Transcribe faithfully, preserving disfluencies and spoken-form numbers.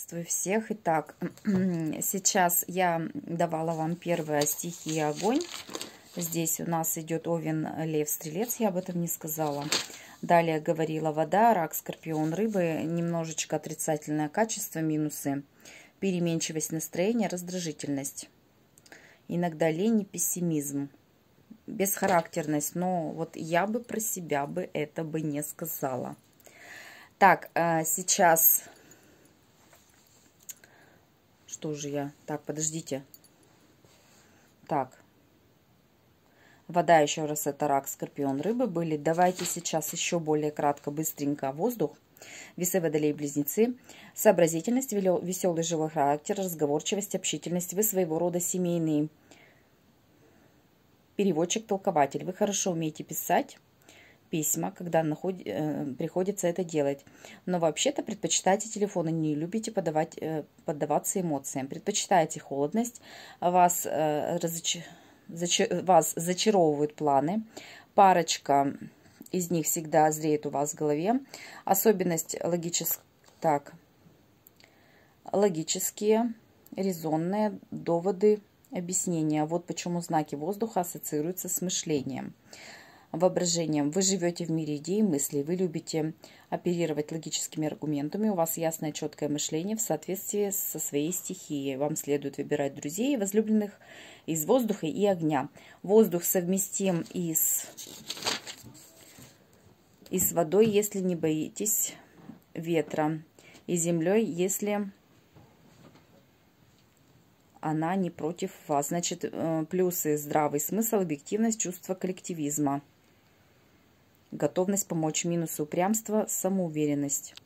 Приветствую всех. Итак, сейчас я давала вам первая стихия огонь. Здесь у нас идет Овен, Лев, Стрелец, я об этом не сказала. Далее говорила вода, Рак, Скорпион, Рыбы. Немножечко отрицательное качество, минусы. Переменчивость настроения, раздражительность. Иногда лень и пессимизм. Бесхарактерность, но вот я бы про себя бы это бы не сказала. Так, сейчас... Что же я? Так, подождите. Так. Вода, еще раз, это Рак, Скорпион, Рыбы были. Давайте сейчас еще более кратко, быстренько. Воздух. Весы, Водолей, Близнецы. Сообразительность, веселый живой характер, разговорчивость, общительность. Вы своего рода семейный переводчик, толкователь. Вы хорошо умеете писать письма, когда наход... приходится это делать. Но вообще-то предпочитаете телефоны, не любите подавать, поддаваться эмоциям. Предпочитаете холодность, вас, разоч... зач... вас зачаровывают планы. Парочка из них всегда зреет у вас в голове. Особенность логичес... так. логические, резонные доводы, объяснения. Вот почему знаки воздуха ассоциируются с мышлением. Воображением. Вы живете в мире идей и мыслей. Вы любите оперировать логическими аргументами. У вас ясное, четкое мышление в соответствии со своей стихией. Вам следует выбирать друзей и возлюбленных из воздуха и огня. Воздух совместим и с, и с водой, если не боитесь ветра. И землей, если она не против вас. Значит, плюсы: здравый смысл, объективность, чувство коллективизма. Готовность помочь. Минусы: упрямство, самоуверенность.